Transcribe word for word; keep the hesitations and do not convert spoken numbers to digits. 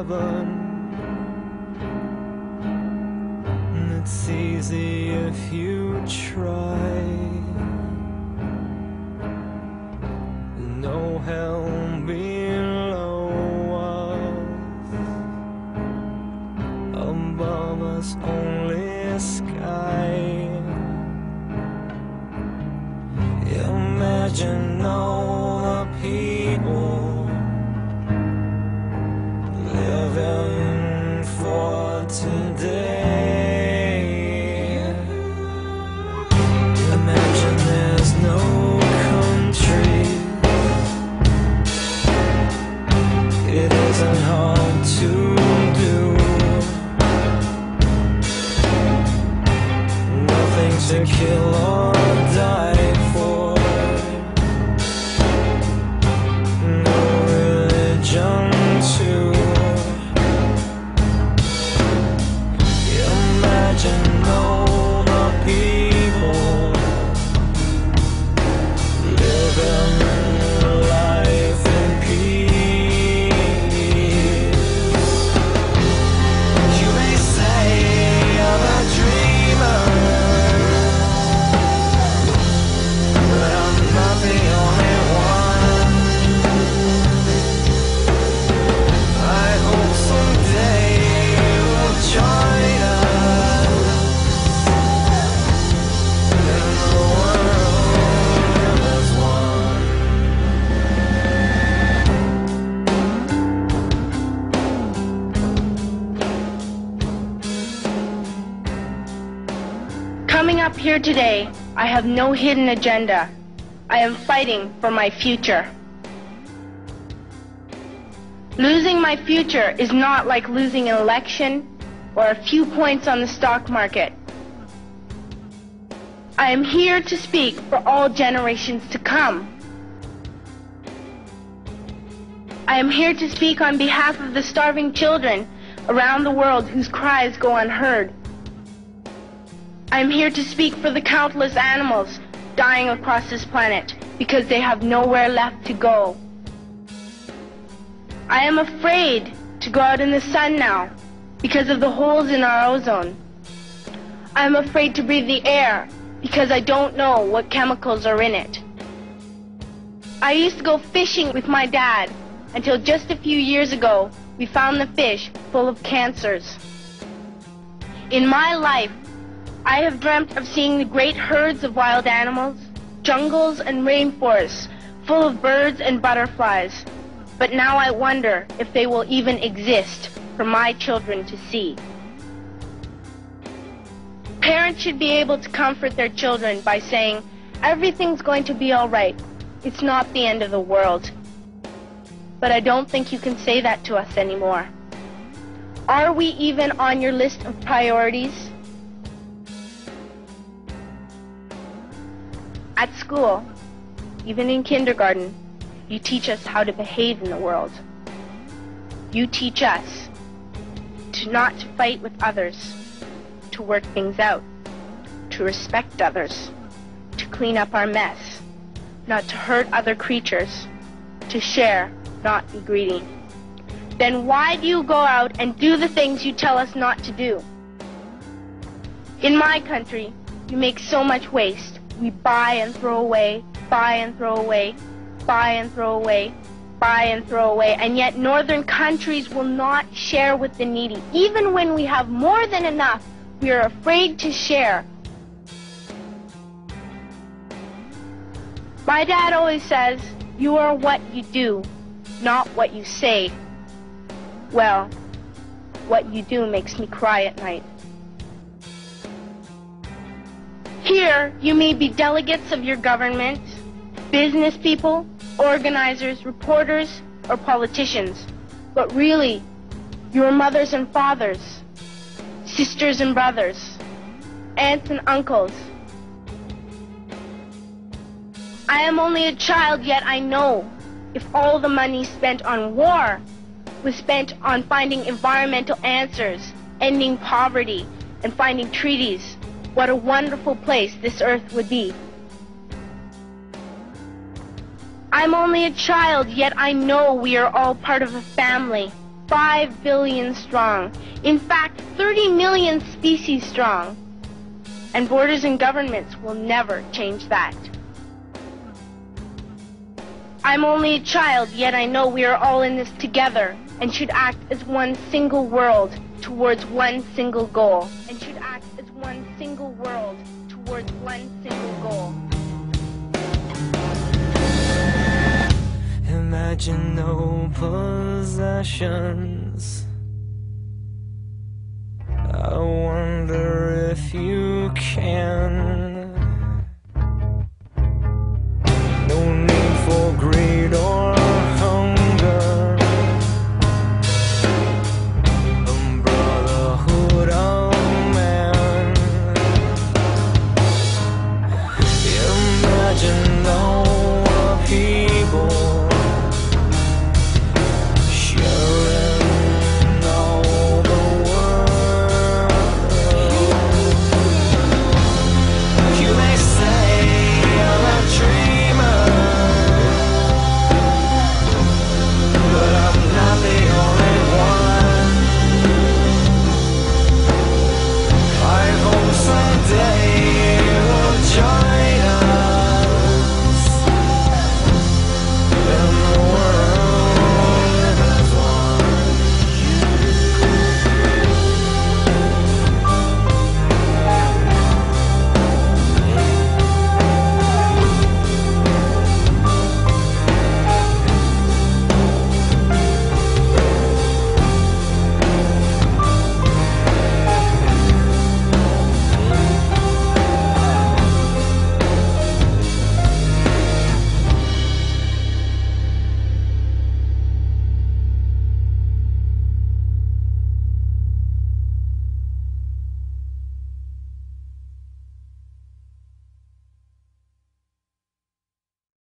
heaven. It's easy if you try. No hell below us, above us only sky. Imagine all the people living for today. Imagine there's no country. It isn't hard to do. Nothing to kill or die for. No religion too. Imagine all the people living life in peace. You may say I'm a dreamer, but I'm not the only one. I hope someday you'll join us in the world as one. Coming up here today, I have no hidden agenda. I am fighting for my future. Losing my future is not like losing an election or a few points on the stock market. I am here to speak for all generations to come. I am here to speak on behalf of the starving children around the world whose cries go unheard. I am here to speak for the countless animals dying across this planet because they have nowhere left to go. I am afraid to go out in the sun now because of the holes in our ozone. I am afraid to breathe the air because I don't know what chemicals are in it. I used to go fishing with my dad until just a few years ago we found the fish full of cancers. In my life, I have dreamt of seeing the great herds of wild animals, jungles and rainforests full of birds and butterflies. But now I wonder if they will even exist for my children to see. Parents should be able to comfort their children by saying, everything's going to be all right. It's not the end of the world. But I don't think you can say that to us anymore. Are we even on your list of priorities? At school, even in kindergarten, you teach us how to behave in the world. You teach us to not to fight with others, to work things out, to respect others, to clean up our mess, not to hurt other creatures, to share, not be greedy. Then why do you go out and do the things you tell us not to do? In my country, we make so much waste. We buy and throw away, buy and throw away, buy and throw away, buy and throw away, and yet northern countries will not share with the needy. Even when we have more than enough, we are afraid to share. My dad always says, you are what you do, not what you say. Well, what you do makes me cry at night. Here, you may be delegates of your government, business people, organizers, reporters, or politicians. But really, your mothers and fathers, sisters and brothers, aunts and uncles. I am only a child, yet I know if all the money spent on war was spent on finding environmental answers, ending poverty, and finding treaties, what a wonderful place this earth would be. I'm only a child, yet I know we are all part of a family, five billion strong. In fact, thirty million species strong. And borders and governments will never change that. I'm only a child, yet I know we are all in this together and should act as one single world towards one single goal. And should act as one single world towards one single goal. Imagine no possession.